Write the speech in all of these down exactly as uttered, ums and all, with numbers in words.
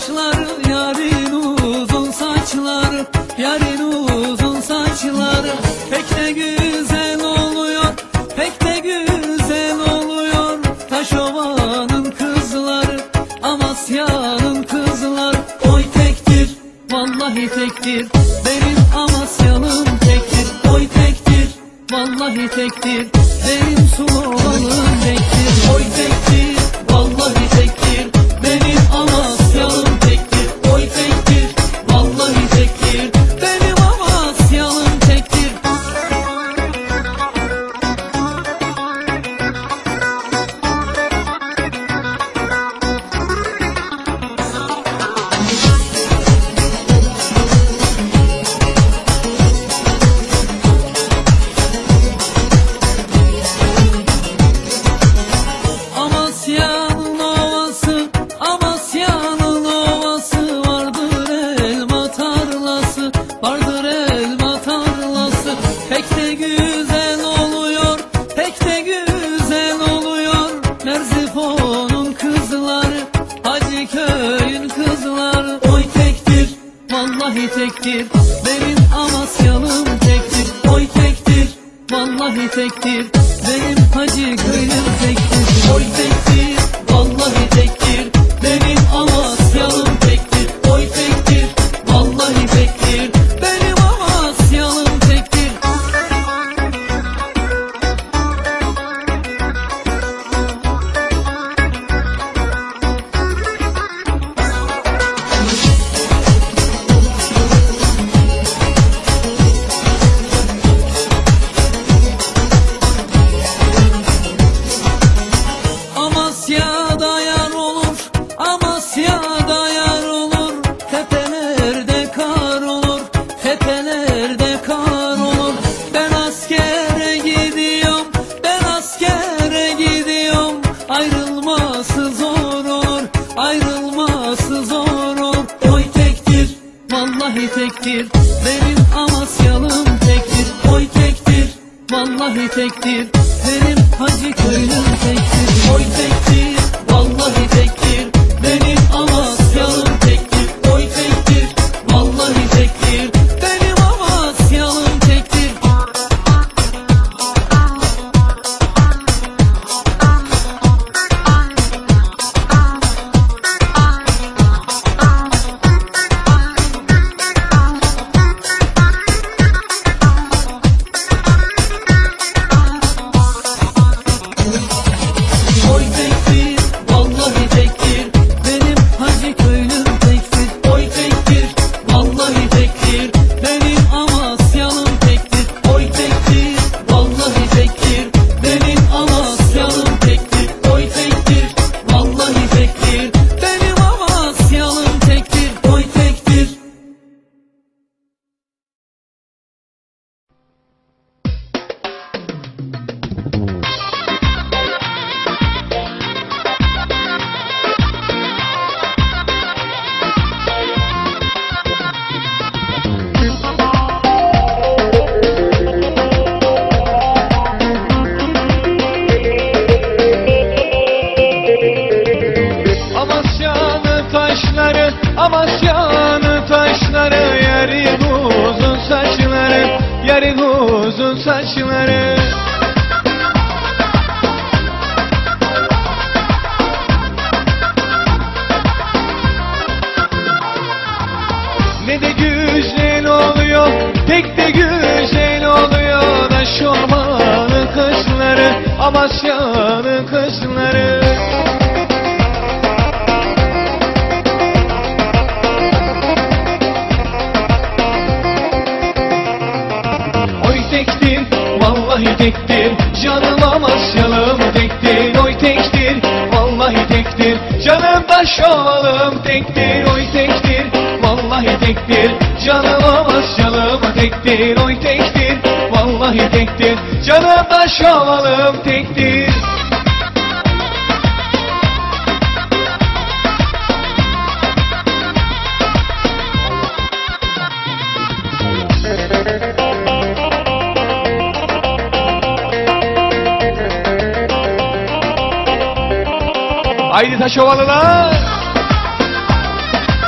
saçları, yarın uzun saçları, yarın uzun saçları. Pek de güzel oluyor, pek de güzel oluyor. Taşova'nın kızları, Amasya'nın kızları. Oy tektir, vallahi tektir, benim Amasya'nın tektir. Oy tektir, vallahi tektir, benim Suluoğlu'nun tektir. Oy tektir, vallahi tektir, benim Amasya'nın tektir. Oy tektir, vallahi tektir, benim Amasya'nın tektir. Amasya'nın ovası, Amasya'nın ovası. Vardır elma tarlası, vardır elma tarlası. Pek de güzel oluyor, pek de güzel oluyor. Merzifon'un kızları, Hacıköy'ün kızları. Oy tektir, vallahi tektir, benim Amasya'nın tektir. Oy tektir, vallahi tektir, benim Hacıköy'ün tektir. Oy tektir, vallahi tektir, benim Amasya'nın tektir. Oy tektir, vallahi tektir, benim Amasya'nın tektir. Amasya'da yar olur, Amasya'da yar olur. Tepelerde kar olur, tepelerde kar olur. Ben askere gidiyorum, ben askere gidiyorum. Ayrılması zor olur, ayrılması zor olur. Oy tektir, vallahi tektir, benim Amasya'nın tektir. Oy tektir, vallahi tektir, benim Hacıköy'ün tektir. Oy tektir, vallahi tektir, benim Amasya'nın tektir. Oy tektir, vallahi tektir, benim Amasya'nın tektir. Oy tektir, vallahi tektir, benim Hacıköy'ün tektir. Oy tektir, vallahi tektir, benim Amasya'nın tektir. Oy tektir, vallahi tektir, benim Amasya'nın tektir. Oy tektir, vallahi tektir, benim Amasya'nın tektir. Oy tektir. Amasya'nın taşları, Amasya'nın taşları. Yarın uzun saçları, yarın uzun saçları. Ne de güzel oluyor, pek de güzel oluyor. Taşova'nın kızları, Amasya'nın kızları. Oy tektir, vallahi tektir, canım Amasyalım tektir. Oy tektir, vallahi tektir, canım Taşova'lım tektir. Oy tektir, vallahi tektir, canım Amasyalım tektir. Oy tektir, vallahi tektir, canım Taşova'lım tektir. Haydi Taşovalılar.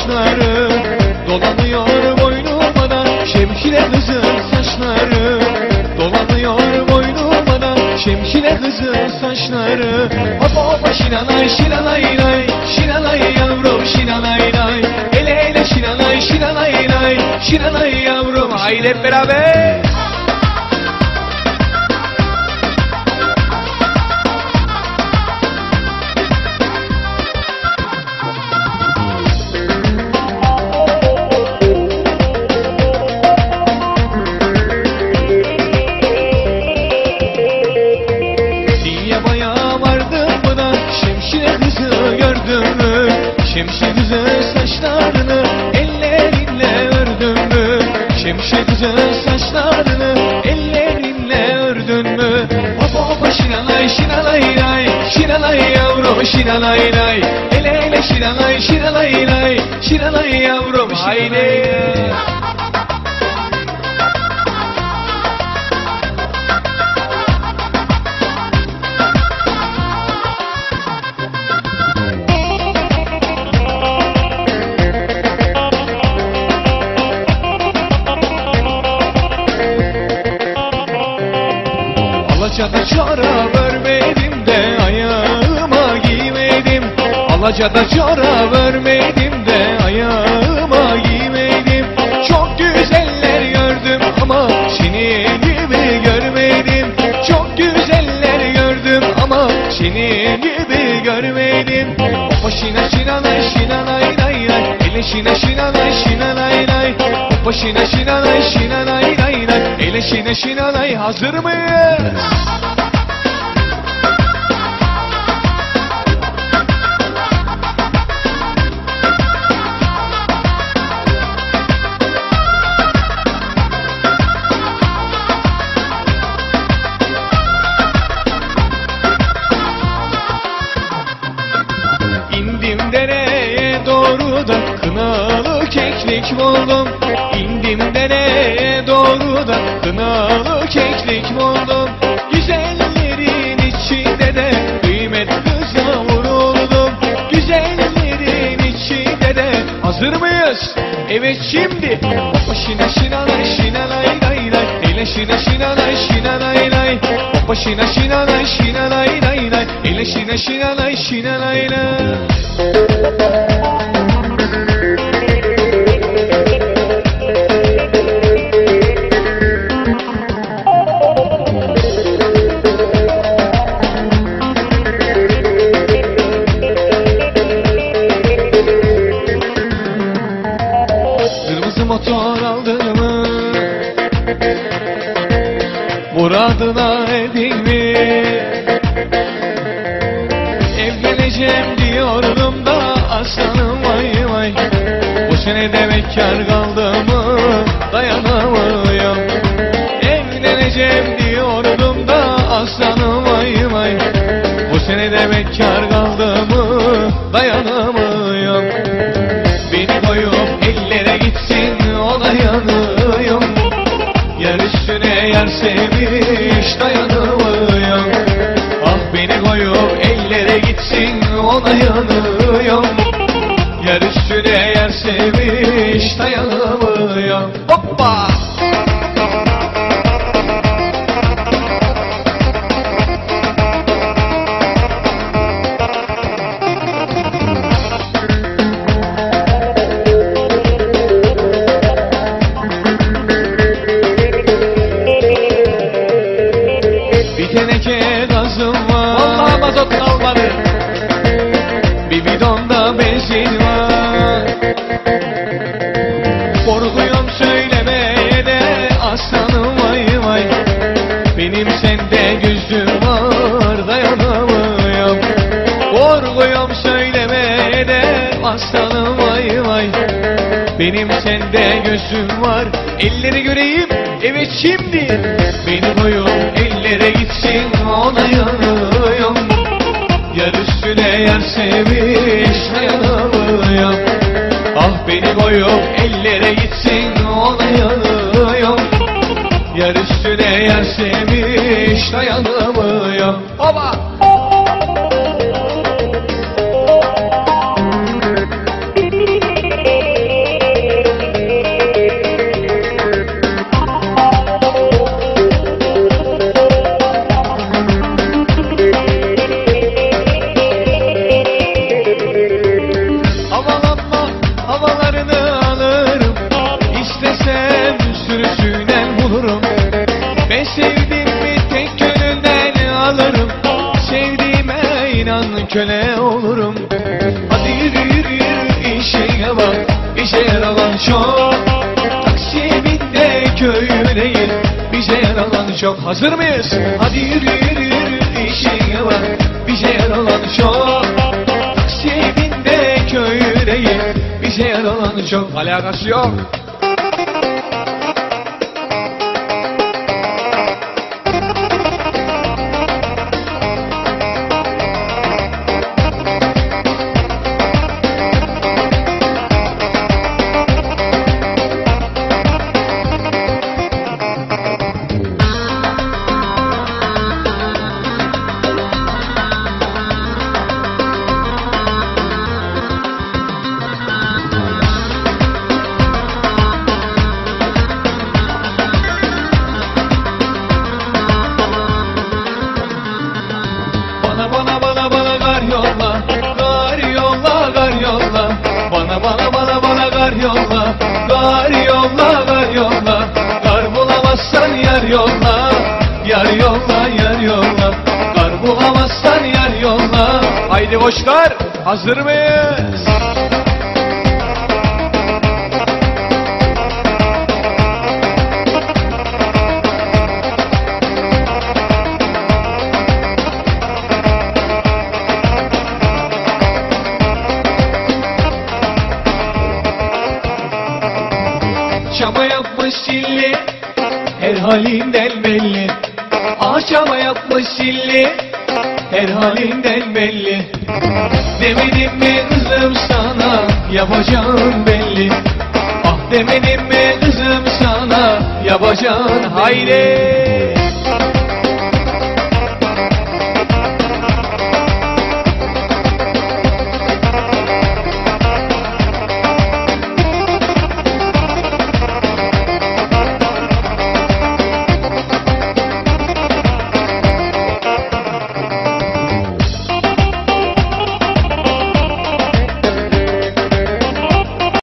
saçları, dolanıyor boynuma da şemşire kızın saçları, dolanıyor boynuma da şemşire kızın saçları. Hopa hopa şinalay şinalay lay, şinalay yavrum şinalay lay, ele ele şinalay şinalay lay, şinalay yavrum. Haydi hep beraber. Şemşire kızın saçlarını ellerinle ördün mü? Şemşire kızın saçlarını ellerinle ördün mü? Hopa hopa şinalay şinalay lay, şinalay yavrum şinalay lay, ele ele şinalay şinalay lay, şinalay yavrum. Haydi. Alacada çorap örmedim de ayağıma giymedim, alacada çorap örmedim de ayağıma giymedim. Çok güzeller gördüm ama senin gibi görmedim, çok güzeller gördüm ama senin gibi görmedim. Hopa şina şinalay şinalay lay lay, ele şina şinalay şinalay lay, hopa şina şinalay şinalay lay lay, ele şina şinalay. Hazır mıyız? İndim dereye doğru da kınalı keklik buldum, İndim dereye doğru da kınalı keklik buldum. Güzellerin içinde de kıymet kıza vuruldum, güzellerin içinde de. Hazır mıyız? Evet şimdi. Hopa şina şinalay şinalay lay lay, ele şina şinalay şinalay lay, hopa şina şinalay şinalay lay lay, ele şina şinalay şinalay lay. Kırmızı motor aldın mı? Muradına erdin mi? Evleneceğim diyordum da aslanım vay vay, bu sene de bekar kaldım mı dayanamıyorum. Evleneceğim diyordum da aslanım vay vay, bu sene de bekar kaldım mı dayanamıyorum. Beni koyup ellere gitsin ona yanıyorum, yer üstüne yer sevmiş dayanamıyorum. Ah beni koyup ellere gitsin ona yanıyorum, yer üstüne yer sevmiş dayanamıyorum. Hoppa! Bir teneke gazım var, vallahi mazot kalmadı, bir bidonda benzin var. Korkuyorum söylemeye de aslanım vay vay, benim sende gözüm var dayanamıyorum. Korkuyorum söylemeye de aslanım vay vay, benim sende gözüm var. Elleri göreyim, evet şimdi. Beni koyup ellere gitsin ona yanıyorum, yer üstüne yer sevmiş dayanamıyorum. Ah beni koyup ellere gitsin ona yanıyorum, yer üstüne yer sevmiş dayanamıyorum. Baba! yalan köle olurum. Hadi yürü yürü yürü işe bak, işe yaralan çok. Taksim'inde köyündeyim, bize yaralan çok. Hazır mıyız? Hadi yürü yürü yürü işe bak, bize yaralan çok. Taksim'inde köyündeyim, bize yaralan çok. Alakası yok. Bana bana bana bana gar yolla, gar yolla, gar yolla. Bana bana bana bana gar yolla, gar yolla, gar yolla. Gar bulamazsan yar yolla, yar yolla, yar yolla. Gar bulamazsan yar yolla. Haydi koçlar, hazır mıyız? Çaba yapmış çilli, her halinden belli. Ah çaba yapmış çilli, her halinden belli. Demedim mi kızım sana, yapacağım belli. Ah demedim mi kızım sana, yapacağım haydi.